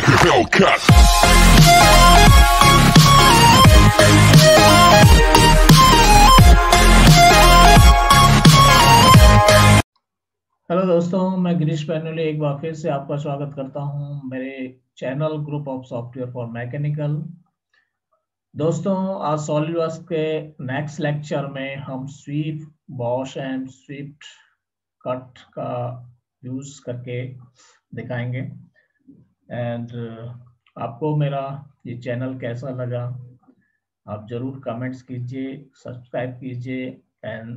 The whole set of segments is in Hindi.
like a Hellcat. हेलो दोस्तों, मैं गिरीश पैनुली एक बार फिर से आपका स्वागत करता हूं मेरे channel group of software for mechanical. दोस्तों, आज सॉलिडवर्क्स के नेक्स्ट लेक्चर में हम sweep, boss and swept cut का यूज करके दिखाएंगे। एंड आपको मेरा ये चैनल कैसा लगा आप जरूर कमेंट्स कीजिए, सब्सक्राइब कीजिए एंड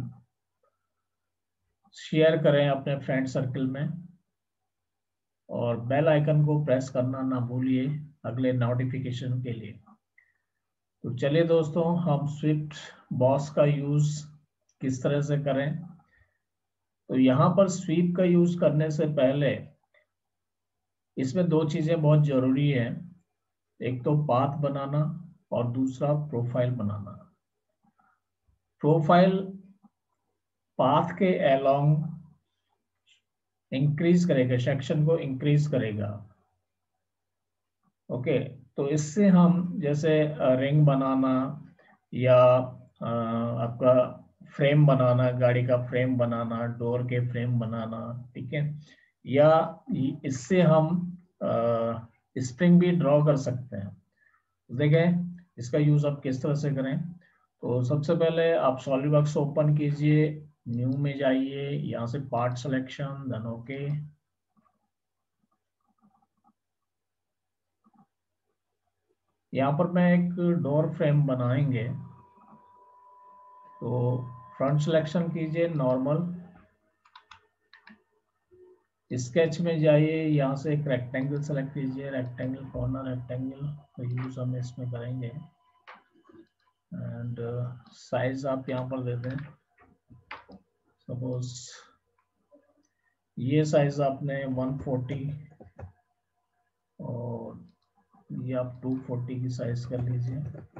शेयर करें अपने फ्रेंड सर्कल में, और बेल आइकन को प्रेस करना ना भूलिए अगले नोटिफिकेशन के लिए। तो चलिए दोस्तों, हम स्विफ्ट बॉस का यूज किस तरह से करें। तो यहाँ पर स्वीप का यूज करने से पहले इसमें दो चीजें बहुत जरूरी है। एक तो पाथ बनाना और दूसरा प्रोफाइल बनाना। प्रोफाइल पाथ के अलोंग इंक्रीज करेगा, सेक्शन को इंक्रीज करेगा। ओके, तो इससे हम जैसे रिंग बनाना या आपका फ्रेम बनाना, गाड़ी का फ्रेम बनाना, डोर के फ्रेम बनाना, ठीक है, या इससे हम स्प्रिंग भी ड्रॉ कर सकते हैं। देखें इसका यूज आप किस तरह से करें। तो सबसे पहले आप सॉलिडवर्क्स ओपन कीजिए, न्यू में जाइए, यहाँ से पार्ट सिलेक्शन, देन ओके। यहाँ पर मैं एक डोर फ्रेम बनाएंगे, तो फ्रंट सिलेक्शन कीजिए, नॉर्मल, स्केच में जाइए, यहाँ से एक रेक्टेंगल सेलेक्ट कीजिए, रेक्टेंगल कॉर्नर, रेक्टेंगल का यूज हम इसमें करेंगे। एंड साइज आप यहाँ पर दे दें, सपोज ये साइज आपने 140 और ये आप 240 की साइज कर लीजिए।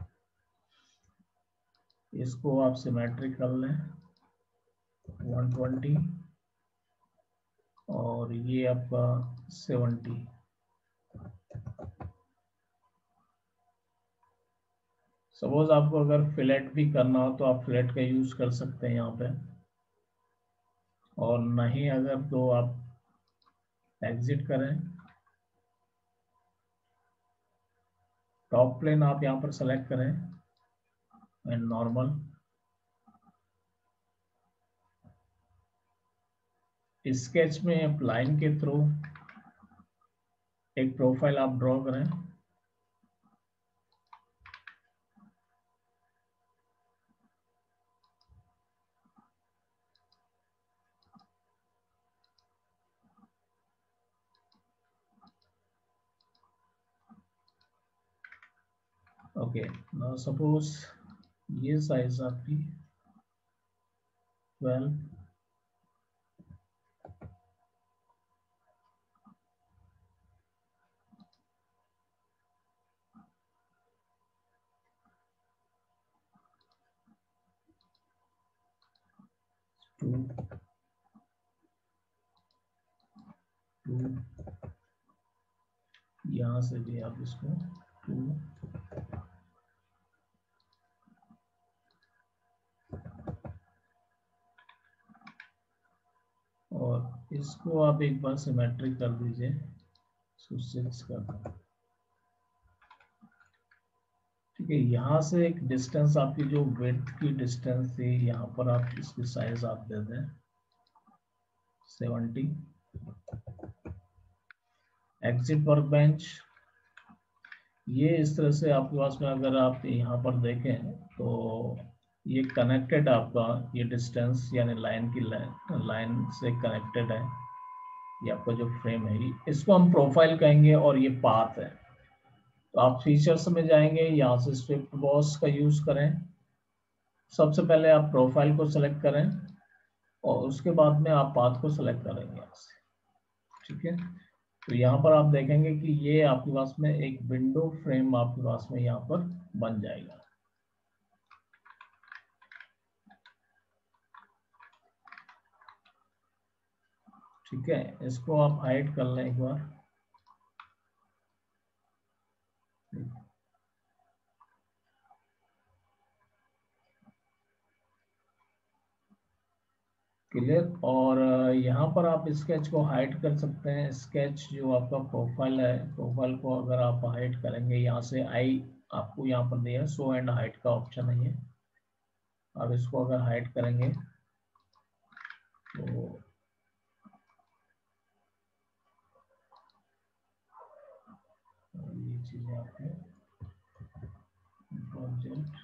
इसको आप सिमेट्रिक कर लें 120 और ये आपका 70। सपोज आपको अगर फिलेट भी करना हो तो आप फिलेट का यूज कर सकते हैं यहाँ पे, और नहीं अगर तो आप एग्जिट करें। टॉप प्लेन आप यहाँ पर सेलेक्ट करें एंड नॉर्मल, स्केच में आप लाइन के थ्रू एक प्रोफाइल आप ड्रॉ करें। ओके, नाउ सपोज ये साइज आपकी 12, टू, यहाँ से भी आप इसको 2, और इसको आप एक बार सिमेट्रिक कर दीजिए, 6 कर दें। ठीक है, यहाँ से एक डिस्टेंस आपकी जो विड्थ की डिस्टेंस थी, यहाँ पर आप इसकी साइज आप दे दें 70। एग्जिट वर्क बेंच, ये इस तरह से आपके पास में अगर आप यहाँ पर देखें तो ये कनेक्टेड आपका, ये डिस्टेंस यानी लाइन की लाइन से कनेक्टेड है। ये आपका जो फ्रेम है, इसको हम प्रोफाइल कहेंगे, और ये पाथ है। तो आप फीचर्स में जाएंगे, यहाँ से स्विफ्ट बॉस का यूज करें। सबसे पहले आप प्रोफाइल को सेलेक्ट करें और उसके बाद में आप पाथ को सेलेक्ट करेंगे यहाँ से। ठीक है, तो यहाँ पर आप देखेंगे कि ये आपके पास में एक विंडो फ्रेम आपके पास में यहाँ पर बन जाएगा। ठीक है, इसको आप हाइड कर लें एक बार। क्लियर। और यहाँ पर आप स्केच को हाइड कर सकते हैं। स्केच जो आपका प्रोफाइल है, प्रोफाइल को अगर आप हाइड करेंगे, यहाँ से आई आपको यहाँ पर दिया है, शो एंड हाइड का ऑप्शन है ये। अब इसको अगर हाइड करेंगे तो ये चीजें आपके प्रोजेक्ट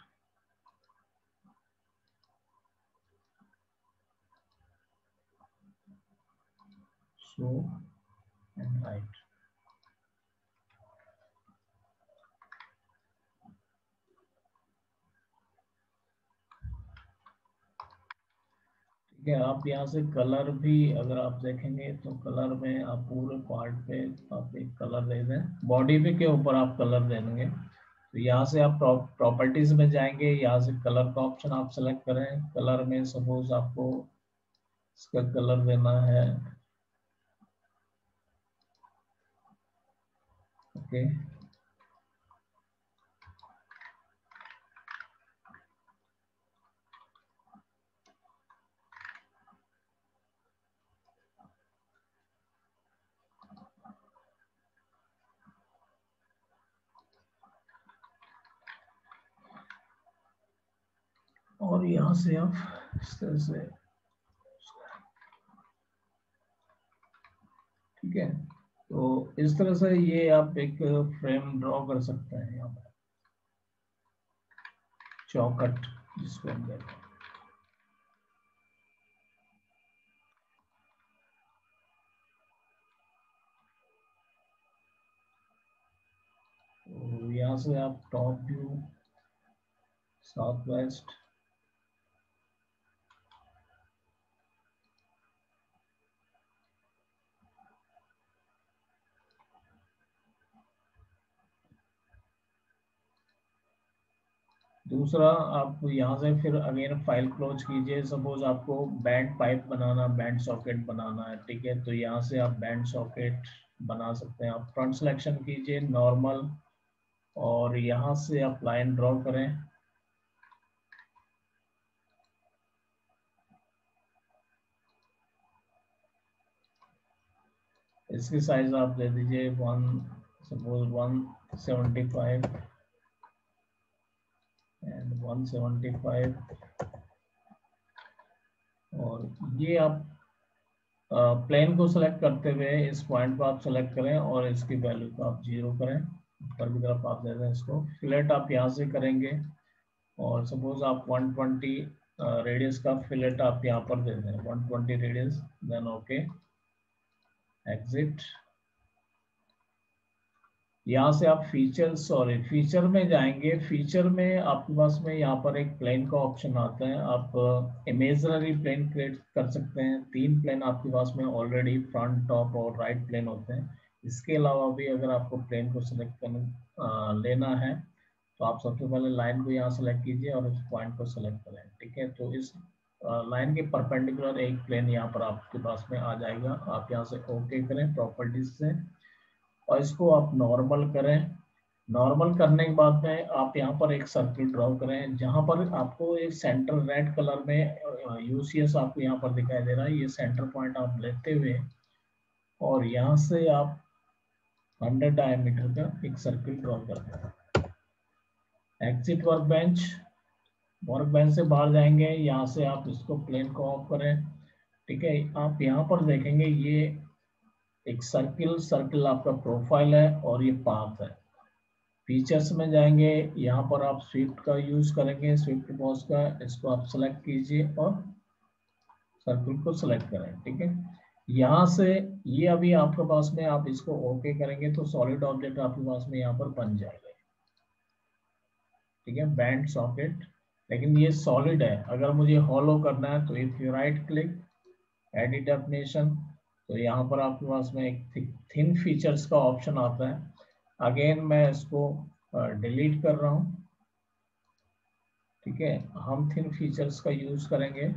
शो एंड हाइड। ठीक है। आप यहाँ से कलर भी अगर आप देखेंगे तो कलर में आप पूरे पार्ट पे आप एक कलर दे दें, बॉडी पे के ऊपर आप कलर दे देंगे। तो यहाँ से आप प्रॉपर्टीज में जाएंगे, यहाँ से कलर का ऑप्शन आप सेलेक्ट करें। कलर में सपोज आपको इसका कलर देना है, ओके। और यहाँ से आप इस तरह से, ठीक है। तो इस तरह से ये आप एक फ्रेम ड्रॉ कर सकते हैं यहाँ पर, चौखट जिसको हम कहते हैं। तो यहाँ से आप टॉप व्यू, साउथ वेस्ट, दूसरा आप यहाँ से फिर अगेन फाइल क्लोज कीजिए। सपोज आपको बैंड पाइप बनाना, बैंड सॉकेट बनाना है, ठीक है। तो यहाँ से आप बैंड सॉकेट बना सकते हैं। आप फ्रंट सिलेक्शन कीजिए, नॉर्मल, और यहाँ से आप लाइन ड्रॉ करें। इसकी साइज आप दे दीजिए सपोज 175 एंड 175। और ये आप प्लेन को सिलेक्ट करते हुए इस पॉइंट को आप सेलेक्ट करें और इसकी वैल्यू को आप 0 करें। ऊपर की तरफ आप दे दें इसको। फिलेट आप यहाँ से करेंगे और सपोज आप 120 रेडियस का फिलेट आप यहाँ पर दे दें, 120 रेडियस, देन ओके, एग्जिट। यहाँ से आप फीचर में जाएंगे। फीचर में आपके पास में यहाँ पर एक प्लेन का ऑप्शन आता है। आप इमेजिनरी प्लेन क्रिएट कर सकते हैं। 3 प्लेन आपके पास में ऑलरेडी फ्रंट, टॉप और राइट प्लेन होते हैं। इसके अलावा भी अगर आपको प्लेन को सिलेक्ट लेना है तो आप सबसे पहले लाइन को यहाँ सेलेक्ट कीजिए और इस पॉइंट को सिलेक्ट करें, ठीक है। तो इस लाइन के परपेंडिकुलर एक प्लेन यहाँ पर आपके पास में आ जाएगा। आप यहाँ से ओके करें प्रॉपर्टीज से और इसको आप नॉर्मल करें। नॉर्मल करने के बाद में आप यहाँ पर एक सर्किल ड्रॉ करें जहाँ पर आपको एक सेंटर रेड कलर में यूसीएस आपको यहाँ पर दिखाई दे रहा है। ये सेंटर पॉइंट आप लेते हुए और यहाँ से आप 100 डायमीटर का एक सर्किल ड्रॉ करते हैं। एग्जिट वर्कबेंच, वर्कबेंच से बाहर जाएंगे। यहाँ से आप इसको प्लेन को ऑफ करें, ठीक है। आप यहाँ पर देखेंगे ये एक सर्किल आपका प्रोफाइल है और ये पाथ है। फीचर्स में जाएंगे, यहाँ पर आप स्विफ्ट का यूज करेंगे, स्विफ्ट बॉस का। इसको आप सेलेक्ट कीजिए और सर्किल को सेलेक्ट करें, ठीक है। यहाँ से ये अभी आपके पास में, आप इसको ओके करेंगे तो सॉलिड ऑब्जेक्ट आपके पास में यहाँ पर बन जाएगा, ठीक है, बैंड सॉकेट। लेकिन ये सॉलिड है। अगर मुझे हॉलो करना है तो if you right click, edit definition, तो यहाँ पर आपके पास में एक थिन फीचर्स का ऑप्शन आता है। अगेन मैं इसको डिलीट कर रहा हूँ, ठीक है। हम थिन फीचर्स का यूज करेंगे।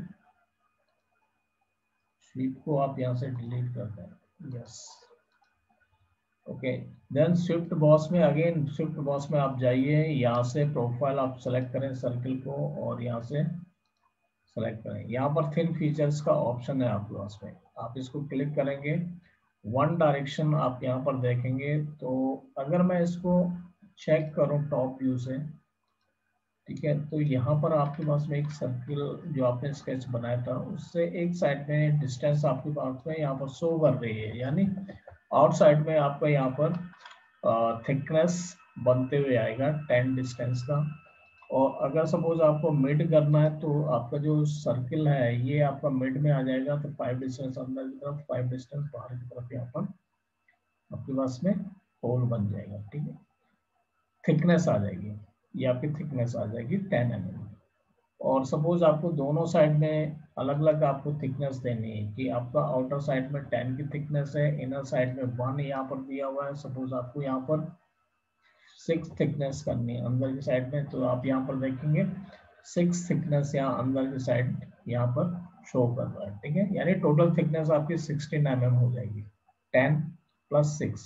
स्वीप को आप यहाँ से डिलीट कर दें, yes, okay. Then swept boss में, अगेन स्विफ्ट बॉस में आप जाइए, यहाँ से प्रोफाइल आप सेलेक्ट करें सर्किल को और यहाँ से सेलेक्ट करें। यहाँ पर थिन फीचर्स का ऑप्शन है आपके पास में, आप इसको क्लिक करेंगे, वन डायरेक्शन आप यहाँ पर देखेंगे। तो अगर मैं इसको चेक करूँ टॉप व्यू से, ठीक है, तो यहाँ पर आपके पास में एक सर्किल जो आपने स्केच बनाया था उससे एक साइड में डिस्टेंस आपके पास में यहाँ पर शो कर रही है, यानी आउट साइड में आपका यहाँ पर थिकनेस बनते हुए आएगा 10 डिस्टेंस का। और अगर सपोज आपको मिड करना है तो आपका जो सर्किल है ये आपका मिड में आ जाएगा, तो 5 डिस्टेंस अंदर की तरफ, 5 डिस्टेंस बाहर की तरफ यहाँ पर आपके पास में होल बन जाएगा। ठीक है, थिकनेस आ जाएगी, ये आपकी थिकनेस आ जाएगी 10 mm। और सपोज आपको दोनों साइड में अलग अलग आपको थिकनेस देनी है कि आपका आउटर साइड में 10 की थिकनेस है, इनर साइड में 1 यहाँ पर दिया हुआ है, सपोज आपको यहाँ पर 6 थिकनेस करनी है अंदर की साइड में, तो आप यहाँ पर देखेंगे 6 थिकनेस यहाँ अंदर की साइड यहाँ पर शो कर रहा है। ठीक है, यानी टोटल थिकनेस आपकी 16 mm हो जाएगी, 10 + 6।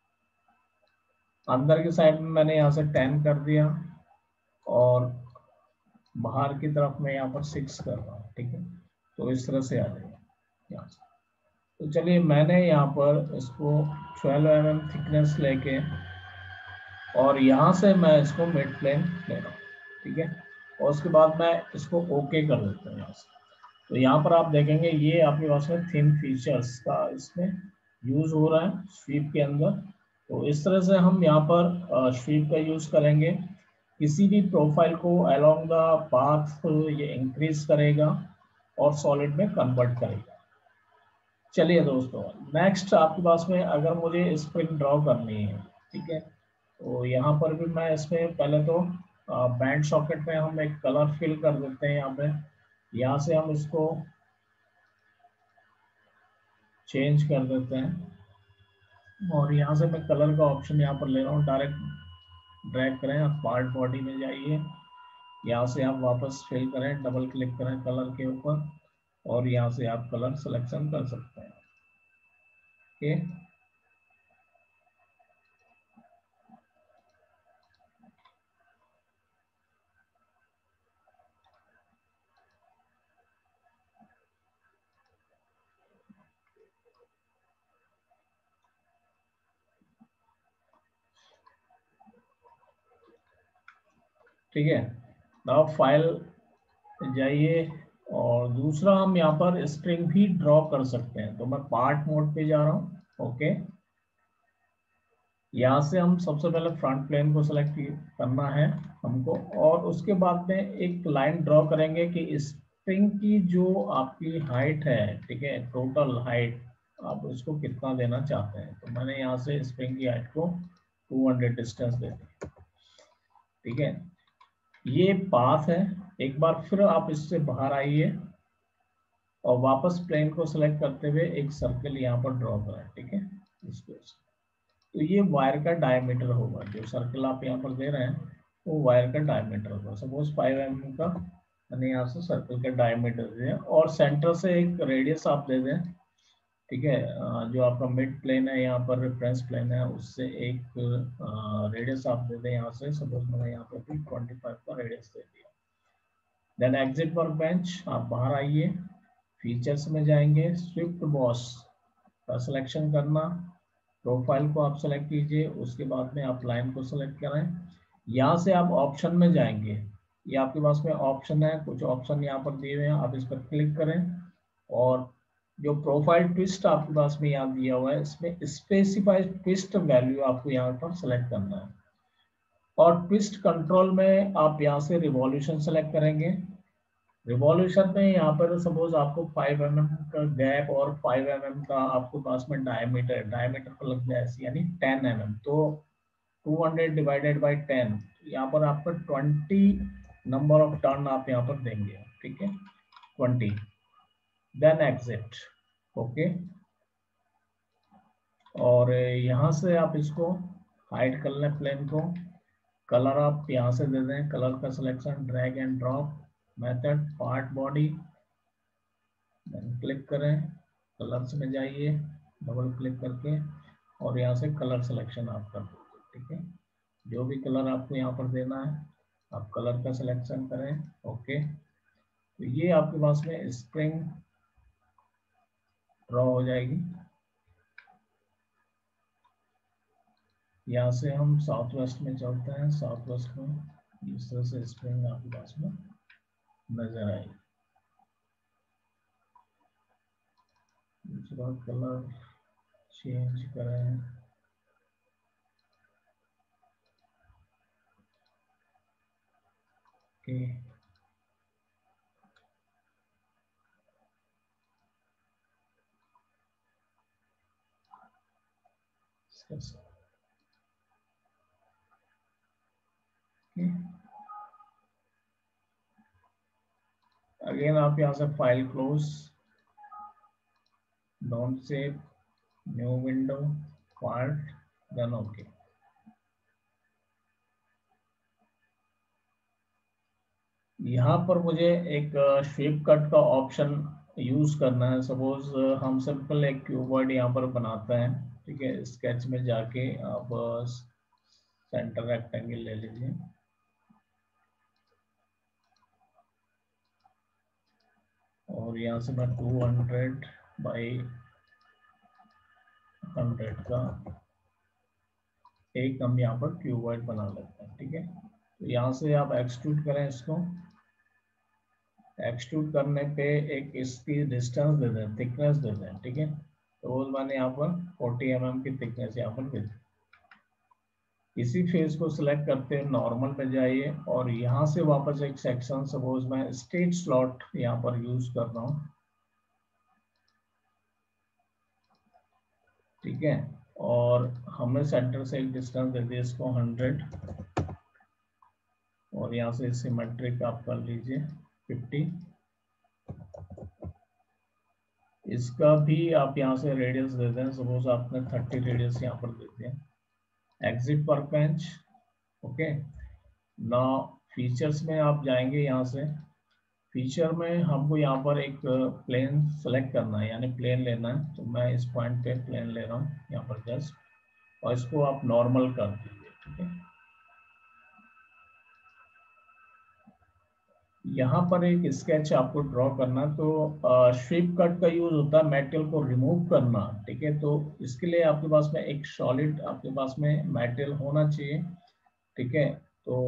अंदर की साइड में मैंने यहाँ से 10 कर दिया और बाहर की तरफ मैं यहाँ पर 6 कर रहा हूँ। ठीक है, तो इस तरह से आ जाएगा यहाँ से। तो चलिए मैंने यहाँ पर इसको 12 mm थिकनेस लेके और यहाँ से मैं इसको मिड प्लेन ले रहा हूँ। ठीक है, और उसके बाद मैं इसको ओके कर देता हूँ यहाँ से। तो यहाँ पर आप देखेंगे ये आपके पास में थिन फीचर्स का इसमें यूज हो रहा है स्वीप के अंदर। तो इस तरह से हम यहाँ पर स्वीप का यूज करेंगे, किसी भी प्रोफाइल को अलोंग द पाथ ये इंक्रीज करेगा और सॉलिड में कन्वर्ट करेगा। चलिए दोस्तों, नेक्स्ट आपके पास में अगर मुझे स्प्रिंग ड्रॉ करनी है, ठीक है, तो यहाँ पर भी मैं इसमें पहले तो बैंड सॉकेट में हम एक कलर फिल कर देते हैं। यहाँ पे यहाँ से हम इसको चेंज कर देते हैं और यहाँ से मैं कलर का ऑप्शन यहाँ पर ले रहा हूँ, डायरेक्ट ड्रैग करें, आप पार्ट बॉडी में जाइए, यहाँ से आप वापस फिल करें, डबल क्लिक करें कलर के ऊपर और यहाँ से आप कलर सिलेक्शन कर सकते हैं। ओके, ठीक है, नाउ फाइल जाइए और दूसरा हम यहाँ पर स्ट्रिंग भी ड्रॉ कर सकते हैं। तो मैं पार्ट मोड पे जा रहा हूँ। ओके, यहाँ से हम सबसे पहले फ्रंट प्लेन को सिलेक्ट करना है हमको और उसके बाद में एक लाइन ड्रॉ करेंगे कि स्ट्रिंग की जो आपकी हाइट है, ठीक है, टोटल हाइट आप उसको कितना देना चाहते हैं। तो मैंने यहाँ से स्ट्रिंग की हाइट को 200 डिस्टेंस दे दी। ठीक है, ये पाथ है। एक बार फिर आप इससे बाहर आइए और वापस प्लेन को सिलेक्ट करते हुए एक सर्कल यहाँ पर ड्रॉ करें। ठीक है, इसको तो ये वायर का डायमीटर होगा, जो सर्कल आप यहाँ पर दे रहे हैं वो वायर का डायमीटर होगा। सपोज 5 mm का मैंने यहाँ से सर्कल का डायमीटर दे दिया और सेंटर से एक रेडियस आप दे दें। ठीक है, जो आपका मिड प्लेन है यहाँ पर रेफरेंस प्लेन है उससे एक रेडियस आप दे दें यहाँ से। सपोज मैंने यहाँ पर 25 का रेडियस दे दिया। देन एग्जिट वर्कबेंच, आप बाहर आइए, फीचर्स में जाएंगे, स्विफ्ट बॉस का सिलेक्शन करना, प्रोफाइल को आप सेलेक्ट कीजिए, उसके बाद में आप लाइन को सेलेक्ट करें। यहाँ से आप ऑप्शन में जाएंगे, ये आपके पास में ऑप्शन है, कुछ ऑप्शन यहाँ पर दिए हुए हैं, आप इस पर क्लिक करें और जो प्रोफाइल ट्विस्ट आपके पास में यहाँ दिया हुआ है इसमें स्पेसिफाइड ट्विस्ट वैल्यू आपको यहाँ पर सेलेक्ट करना है। और ट्विस्ट कंट्रोल में आप यहाँ से रिवॉल्यूशन सेलेक्ट करेंगे। रिवॉल्यूशन में यहाँ पर सपोज आपको 5 mm का गैप और 5 mm का आपको पास में डायमीटर पर लग जाए, यानी 10 mm, तो 200 डिवाइडेड बाई 10, यहाँ पर आपका 20 नंबर ऑफ टर्न आप यहाँ पर देंगे। ठीक है, 20, देन एग्जिट। ओके, और यहाँ से आप इसको हाइड कर लें प्लेन को, कलर आप यहाँ से दे दें, कलर का selection, drag and drop method, part body, click करें, कलर्स में जाइए, डबल क्लिक करके और यहाँ से कलर सिलेक्शन आप कर दीजिए। ठीक है, जो भी कलर आपको यहाँ पर देना है आप कलर का सिलेक्शन करें। ओके, तो ये आपके पास में स्प्रिंग ड्रॉ हो जाएगी। यहाँ से हम साउथ वेस्ट में चलते हैं, साउथ वेस्ट में इस तरह से स्प्रिंग आपके पास में नजर आएगी। दूसरा कलर चेंज करें, ओके अगेन आप यहाँ से file close, don't save, new window, part, then okay. यहाँ पर मुझे एक शेप कट का ऑप्शन यूज करना है। सपोज हम सिंपल एक क्यूबॉइड यहाँ पर बनाते हैं, ठीक है। स्केच में जाके आप सेंटर रेक्टेंगल ले लीजिए, और यहाँ से मैं 200 बाई 100 का एक हम यहाँ पर क्यूबॉइड बना लेते हैं, ठीक है। तो यहाँ से आप एक्सट्रूड करें इसको, एक्सट्रूड करने पे एक इसकी डिस्टेंस दे दें, थिकनेस दे दें, ठीक है। तो मैंने यहाँ पर 40 mm की थिकनेस यहाँ पर दे दी। इसी फेस को सिलेक्ट करते हैं, नॉर्मल पे जाइए और यहाँ से वापस एक सेक्शन, सपोज मैं स्ट्रेट स्लॉट यहाँ पर यूज कर रहा हूँ, ठीक है। और हमने सेंटर से एक डिस्टेंस दे दिया इसको 100, और यहाँ से सिमेट्रिक आप कर लीजिए 50। इसका भी आप यहाँ से रेडियस दे दें, सपोज आपने 30 रेडियस यहाँ पर दे दिया। Exit workbench, okay. ना फीचर्स में आप जाएंगे, यहाँ से फीचर में हमको यहाँ पर एक प्लेन सेलेक्ट करना है, यानी प्लेन लेना है। तो मैं इस पॉइंट पे प्लेन ले रहा हूँ यहाँ पर जस्ट, और इसको आप नॉर्मल कर दीजिए, ठीक है। यहाँ पर एक स्केच आपको ड्रॉ करना, तो स्वीप कट का यूज होता है मेटेरियल को रिमूव करना, ठीक है। तो इसके लिए आपके पास में एक सॉलिड आपके पास में मेटेरियल होना चाहिए, ठीक है। तो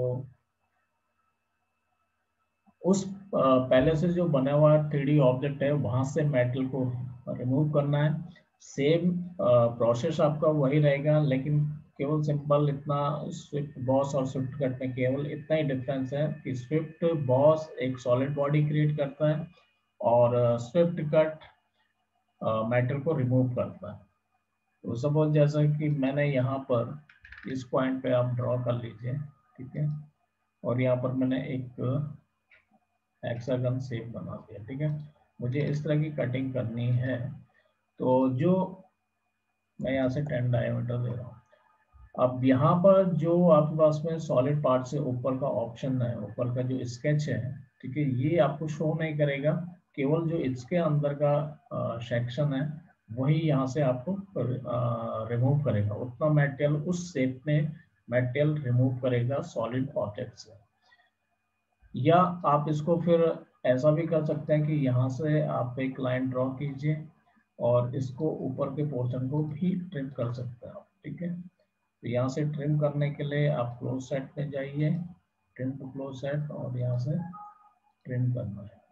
उस पहले से जो बना हुआ 3D ऑब्जेक्ट है, वहां से मेटल को रिमूव करना है। सेम प्रोसेस आपका वही रहेगा, लेकिन केवल सिंपल इतना, स्विफ्ट बॉस और स्विफ्ट कट में केवल इतना ही डिफरेंस है कि स्विफ्ट बॉस एक सॉलिड बॉडी क्रिएट करता है, और स्विफ्ट कट मेटल को रिमूव करता है। तो सपोज जैसा कि मैंने यहाँ पर इस पॉइंट पे आप ड्रॉ कर लीजिए, ठीक है। और यहाँ पर मैंने एक हेक्सागन शेप बना दिया, ठीक है। मुझे इस तरह की कटिंग करनी है, तो जो मैं यहाँ से 10 डायमीटर दे रहा हूँ। अब यहाँ पर जो आपके पास में सॉलिड पार्ट से ऊपर का ऑप्शन है, ऊपर का जो स्केच है, ठीक है, ये आपको शो नहीं करेगा। केवल जो इसके अंदर का सेक्शन है, वही यहाँ से आपको रिमूव करेगा। उतना मटेरियल उस शेप में मटेरियल रिमूव करेगा सॉलिड ऑब्जेक्ट से। या आप इसको फिर ऐसा भी कर सकते हैं कि यहाँ से आप एक लाइन ड्रॉ कीजिए और इसको ऊपर के पोर्शन को भी ट्रिम कर सकते हैं आप, ठीक है। तो यहाँ से ट्रिम करने के लिए आप क्लोज सेट पे जाइए, ट्रिम टू क्लोज सेट, और यहाँ से ट्रिम करना है,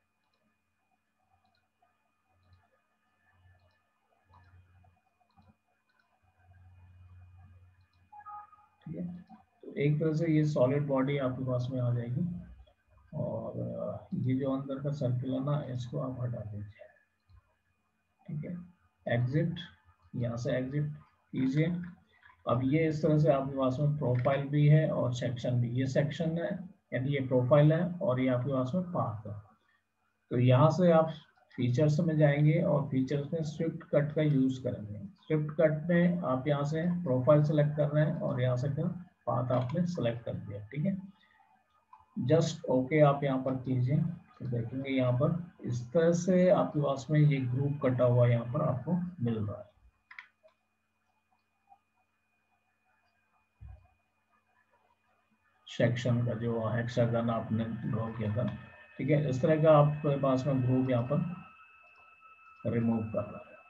ठीक है। तो एक तरह से ये सॉलिड बॉडी आपके पास में आ जाएगी, और ये जो अंदर का सर्किल है ना, इसको आप हटा दीजिए, ठीक है। एग्जिट, यहाँ से एग्जिट कीजिए। अब ये इस तरह से आपके पास में प्रोफाइल भी है और सेक्शन भी। ये सेक्शन है, यानी ये प्रोफाइल है, और ये आपके पास में पाथ है। तो यहाँ से आप फीचर्स में जाएंगे और फीचर्स में स्विफ्ट कट का यूज करेंगे। स्विफ्ट कट में आप यहाँ से प्रोफाइल सेलेक्ट कर रहे हैं, और यहाँ से फिर पाथ आपने सेलेक्ट कर दिया, ठीक है। जस्ट ओके आप यहाँ पर कीजिए, तो देखेंगे यहाँ पर इस तरह से आपके पास में ये ग्रुप कटा हुआ यहाँ पर आपको मिल रहा है। सेक्शन का जो हेक्सागन आपने ड्रॉ किया था, ठीक है, इस तरह का आपके पास में ग्रुप यहाँ पर रिमूव करना है।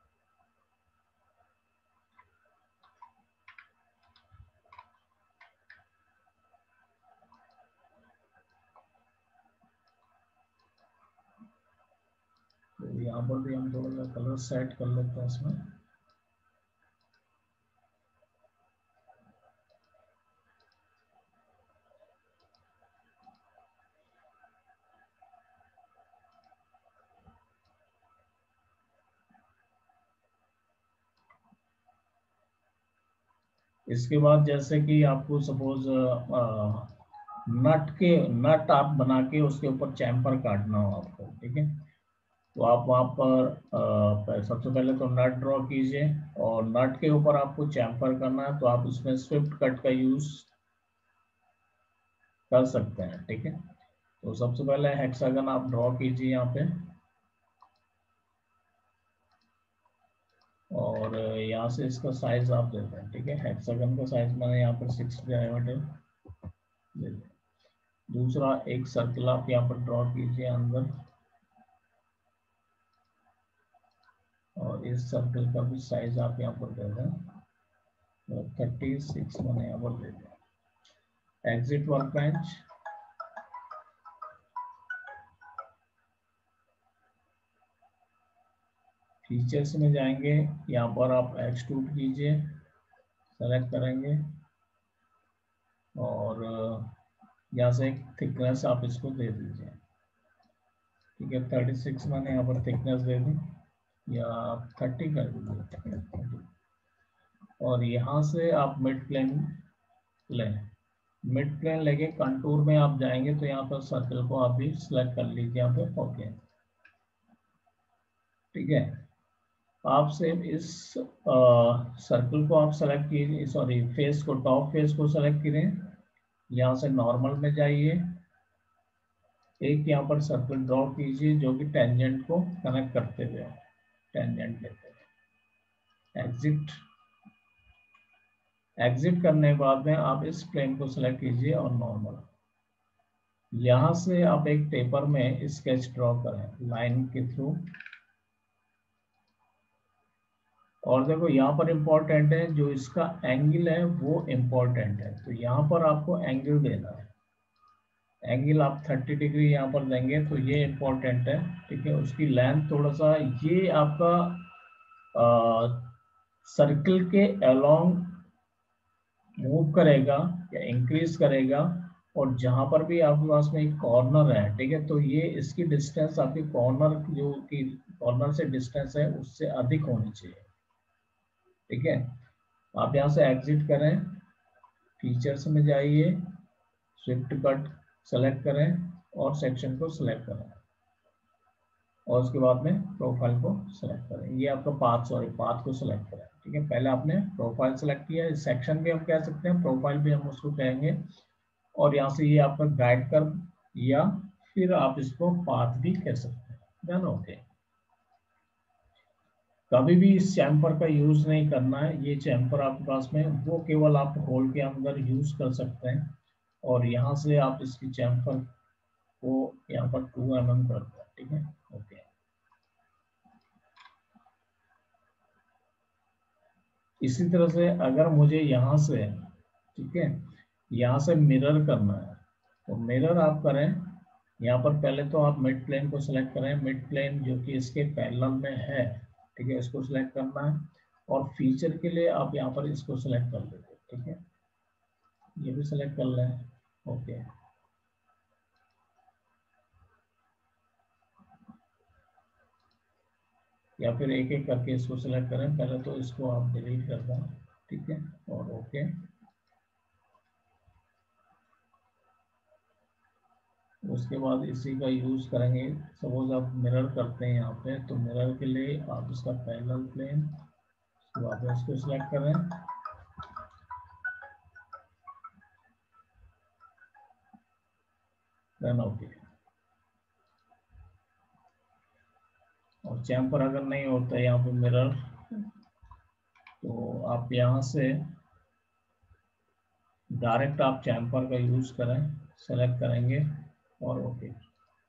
तो यहाँ पर भी हम थोड़ा सा कलर सेट कर लेते हैं इसमें। इसके बाद जैसे कि आपको सपोज नट आप बना के उसके ऊपर चैम्पर काटना हो आपको, ठीक है, तो आप वहाँ पर सबसे पहले तो नट ड्रॉ कीजिए और नट के ऊपर आपको चैम्पर करना है, तो आप उसमें स्विफ्ट कट का यूज कर सकते हैं। ठीक है, तो सबसे पहले हेक्सागन आप ड्रॉ कीजिए यहाँ पे, और यहाँ से इसका साइज आप देते हैं। ठीक है, हेक्सागन का साइज मैंने यहाँ पर 6 डायमीटर दे दिया। दूसरा एक सर्कल आप यहाँ पर ड्रॉ कीजिए अंदर, और इस सर्कल का भी साइज आप यहाँ पर दे दें, तो 36 मैंने यहाँ पर दे दिया। एग्जिट वर्क बेंच, फीचर्स में जाएंगे, यहाँ पर आप एक्सट्रूड कीजिए, सेलेक्ट करेंगे, और यहाँ से एक थिकनेस आप इसको दे दीजिए। ठीक है, 36 मैंने यहाँ पर थिकनेस दे दी, या 30 कर दीजिए। और यहाँ से आप मिड प्लेन लें, मिड प्लेन लेके कंटूर में आप जाएंगे, तो यहाँ पर सर्कल को आप भी सिलेक्ट कर लीजिए यहाँ पे। ओके, ठीक है, आप सिर्फ इस सर्कल को आप सेलेक्ट कीजिए, सॉरी फेस को, टॉप फेस को सेलेक्ट करें, यहाँ से नॉर्मल में जाइए, एक यहाँ पर सर्कल ड्रॉ कीजिए जो कि टेंजेंट को कनेक्ट करते हुए, टेंजेंट लेते हुए। एग्जिट, एग्जिट करने के बाद में आप इस प्लेन को सिलेक्ट कीजिए और नॉर्मल, यहाँ से आप एक पेपर में स्केच ड्रॉ करें लाइन के थ्रू। और देखो यहाँ पर इम्पोर्टेंट है, जो इसका एंगल है वो इम्पोर्टेंट है, तो यहाँ पर आपको एंगल देना है। एंगल आप 30 डिग्री यहाँ पर देंगे, तो ये इम्पोर्टेंट है। ठीक है, उसकी लेंथ थोड़ा सा, ये आपका सर्कल के अलोंग मूव करेगा या इंक्रीज करेगा, और जहां पर भी आपके पास में एक कॉर्नर है, ठीक है, तो ये इसकी डिस्टेंस आपकी कॉर्नर जो कि कॉर्नर से डिस्टेंस है उससे अधिक होनी चाहिए। ठीक है, आप यहाँ से एग्जिट करें, फीचर्स में जाइए, स्विफ्ट कट सेलेक्ट करें और सेक्शन को सिलेक्ट करें, और उसके बाद में प्रोफाइल को सिलेक्ट करें। ये आपका पाथ, सॉरी पाथ को सिलेक्ट करें। ठीक है, पहले आपने प्रोफाइल सेलेक्ट किया, इस सेक्शन भी हम कह सकते हैं, प्रोफाइल भी हम उसको कहेंगे, और यहाँ से ये आपका गाइड कर, या फिर आप इसको पाथ भी कह सकते हैं। Done, okay. कभी भी इस चैम्पर का यूज नहीं करना है, ये चैम्पर आपके पास में वो केवल आप होल के अंदर यूज कर सकते हैं, और यहाँ से आप इसकी चैम्पर को यहाँ पर 2 mm कर दें। ठीक है, ओके। इसी तरह से अगर मुझे यहाँ से, ठीक है, यहाँ से मिरर करना है, तो मिरर आप करें, यहाँ पर पहले तो आप मिड प्लेन को सिलेक्ट करें, मिड प्लेन जो कि इसके पैरेलल में है। ठीक है, इसको सिलेक्ट करना है, और फीचर के लिए आप यहाँ पर इसको सिलेक्ट कर लीजिए। ठीक है, ये भी सिलेक्ट कर लें, ओके। या फिर एक एक करके इसको सिलेक्ट करें, पहले तो इसको आप डिलीट कर दें। ठीक है, और ओके। उसके बाद इसी का यूज करेंगे, सपोज आप मिरर करते हैं यहाँ पे, तो मिरर के लिए आप इसका पैरेलल प्लेन, उसके बाद इसको सिलेक्ट करें, देन ओके। और चैम्पर अगर नहीं होता है यहाँ पे मिरर, तो आप यहाँ से डायरेक्ट आप चैम्पर का यूज करें, सेलेक्ट करेंगे और ओके।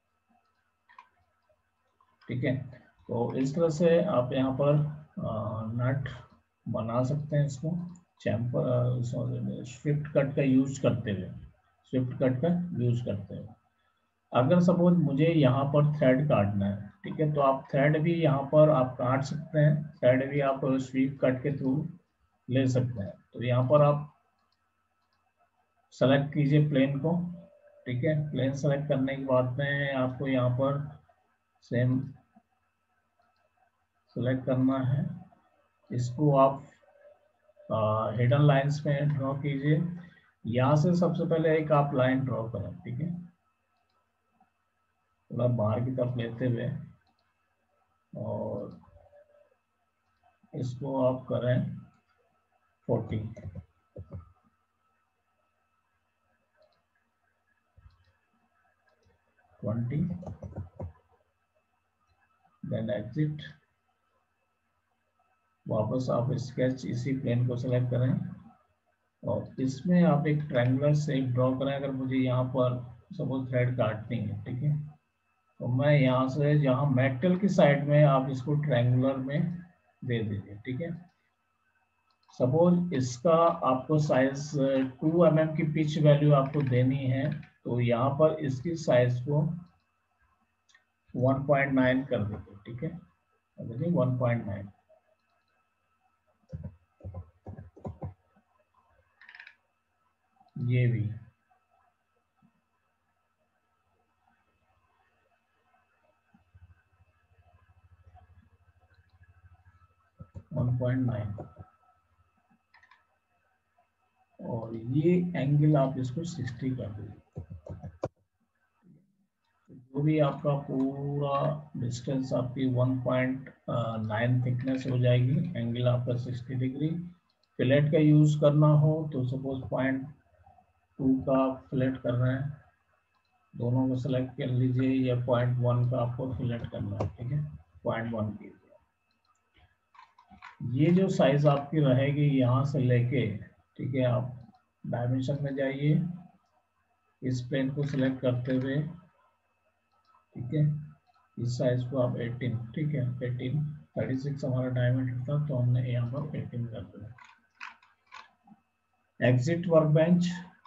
ठीक है। तो इस तरह से आप यहाँ पर नट बना सकते हैं इसको चैम्पर स्विफ्ट कट का यूज करते हुए, स्विफ्ट कट का यूज करते हुए। अगर सपोज मुझे यहाँ पर थ्रेड काटना है, ठीक है, तो आप थ्रेड भी यहाँ पर आप काट सकते हैं, थ्रेड भी आप स्वीप कट के थ्रू ले सकते हैं। तो यहाँ पर आप सेलेक्ट कीजिए प्लेन को, ठीक है। प्लेन सेलेक्ट करने के बाद में आपको यहाँ पर सेम सेलेक्ट करना है, इसको आप हिडन लाइंस में ड्रॉ कीजिए। यहाँ से सबसे पहले एक आप लाइन ड्रॉ करें, ठीक है, थोड़ा बाहर की तरफ लेते हुए, और इसको आप करें 40, 20, देन एग्जिट। वापस आप स्केच इसी प्लेन को सेलेक्ट करें और इसमें आप एक ट्रायंगुलर शेप ड्रॉ करें। अगर मुझे यहाँ पर सपोज थ्रेड काटनी है, ठीक है, तो मैं यहाँ से जहाँ मेटल की साइड में आप इसको ट्रायंगुलर में दे दीजिए, ठीक है। सपोज इसका आपको साइज 2 mm की पिच वैल्यू आपको देनी है, तो यहाँ पर इसकी साइज को 1.9 कर दीजिए, ठीक है, 1.9। ये भी 1.9, और ये एंगल आप इसको 60 कर दीजिए। जो भी आपका पूरा डिस्टेंस आपकी 1.9 थिकनेस हो जाएगी, एंगल आपका 60 डिग्री। फिलेट का यूज करना हो तो सपोज 0.2 का फिलेट कर रहे हैं, दोनों को सेलेक्ट कर लीजिए, या 0.1 का आपको फिलेट करना है, ठीक है, 0.1 कीजिए। ये जो साइज आपकी रहेगी यहाँ से लेके, ठीक है, आप डायमेंशन में जाइए, इस प्लेन को सिलेक्ट करते हुए, ठीक है, इस साइज को आप 18, ठीक है, 18, 36 हमारा डायमीटर था, तो हमने यहाँ पर 18 कर दिया। एग्जिट वर्कबेंच,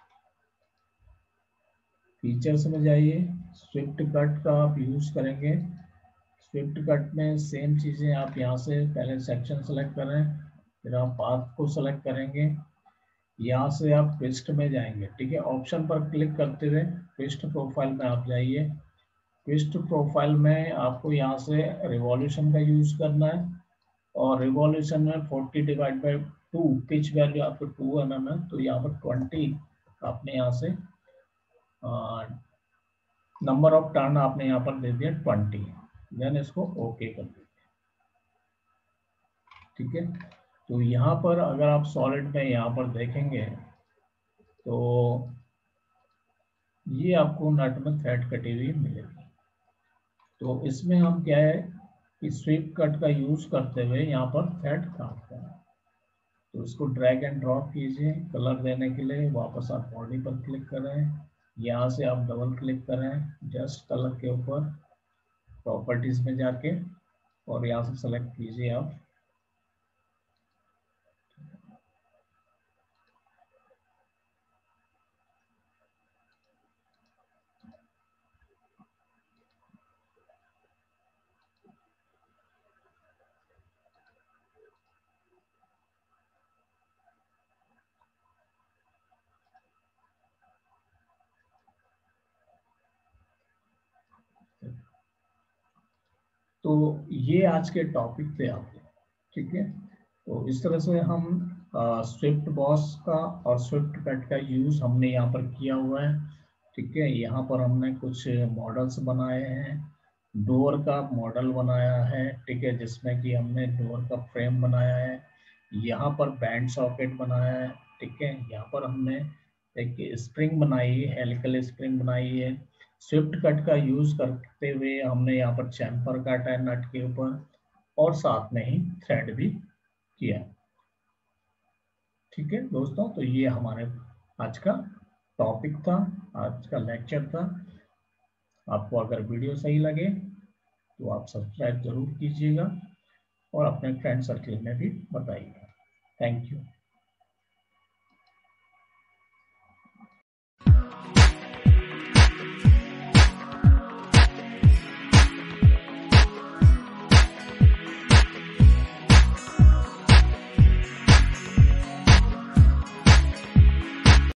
फीचर्स में जाइए, स्विफ्ट कट का आप यूज करेंगे। स्विफ्ट कट में सेम चीजें आप यहाँ से पहले सेक्शन सेलेक्ट करें, फिर आप पाथ को सेलेक्ट करेंगे, यहाँ से आप ट्विस्ट में जाएंगे, ठीक है, ऑप्शन पर क्लिक करते हुए ट्विस्ट प्रोफाइल में आप जाइए। ट्विस्ट प्रोफाइल में आपको यहाँ से रिवॉल्यूशन का यूज करना है, और रिवॉल्यूशन में 40 डिवाइड बाई 2, पिच वैल्यू आपको 2 mm है, तो यहाँ पर 20 आपने यहाँ से नंबर ऑफ टर्न आपने यहाँ पर दे दिया 20, देन इसको ओके कर दीजिए, ठीक है। तो यहाँ पर अगर आप सॉलिड में यहाँ पर देखेंगे तो ये आपको नट में थ्रेड कटी हुई मिलेगी। तो इसमें हम क्या है कि स्वीप कट का यूज करते हुए यहाँ पर थ्रेड काटते हैं। तो इसको ड्रैग एंड ड्रॉप कीजिए, कलर देने के लिए वापस आप बॉडी पर क्लिक करें, यहाँ से आप डबल क्लिक करें जस्ट कलर के ऊपर, प्रॉपर्टीज में जाके, और यहाँ से सेलेक्ट कीजिए आप। तो ये आज के टॉपिक थे आपके, ठीक है। तो इस तरह से हम स्विफ्ट बॉस का और स्विफ्ट कट का यूज हमने यहाँ पर किया हुआ है, ठीक है। यहाँ पर हमने कुछ मॉडल्स बनाए हैं, डोर का मॉडल बनाया है, ठीक है, जिसमें कि हमने डोर का फ्रेम बनाया है, यहाँ पर बैंड सॉकेट बनाया है, ठीक है, यहाँ पर हमने एक स्प्रिंग बनाई है, हेलिकल स्प्रिंग बनाई है। स्विफ्ट कट का यूज करते हुए हमने यहाँ पर चैम्पर काटा है नट के ऊपर, और साथ में ही थ्रेड भी किया, ठीक है दोस्तों। तो ये हमारे आज का टॉपिक था, आज का लेक्चर था। आपको अगर वीडियो सही लगे तो आप सब्सक्राइब जरूर कीजिएगा और अपने फ्रेंड सर्कल में भी बताइएगा। Thank you.